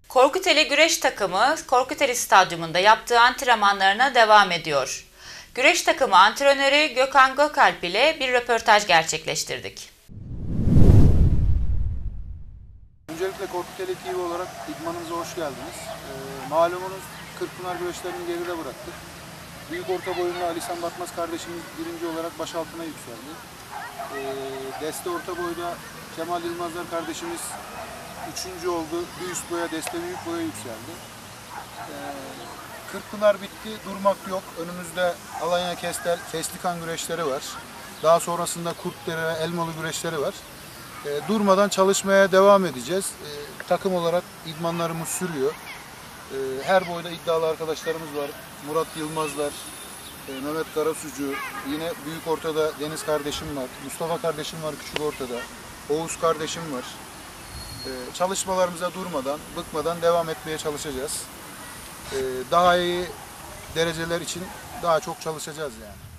Korkuteli güreş takımı Korkuteli Stadyumunda yaptığı antrenmanlarına devam ediyor. Güreş takımı antrenörü Gökhan Gökalp ile bir röportaj gerçekleştirdik. Öncelikle Korkuteli TV olarak idmanımıza hoş geldiniz. Malumunuz Kırkpınar güreşlerini geride bıraktık. Büyük orta boyunda Ali Sen Batmaz kardeşimiz birinci olarak baş altına yükseldi. Deste orta boyda Kemal Yılmazlar kardeşimiz üçüncü oldu. Bir üst boya, deste büyük boya yükseldi. Kırkpınar bitti, durmak yok. Önümüzde Alanya Keslikan güreşleri var. Daha sonrasında Kurtdere ve Elmalı güreşleri var. Durmadan çalışmaya devam edeceğiz. Takım olarak idmanlarımız sürüyor. Her boyda iddialı arkadaşlarımız var. Murat Yılmazlar, Mehmet Karasucu, yine büyük ortada Deniz kardeşim var. Mustafa kardeşim var küçük ortada. Oğuz kardeşim var. Çalışmalarımıza durmadan, bıkmadan devam etmeye çalışacağız. Daha iyi dereceler için daha çok çalışacağız yani.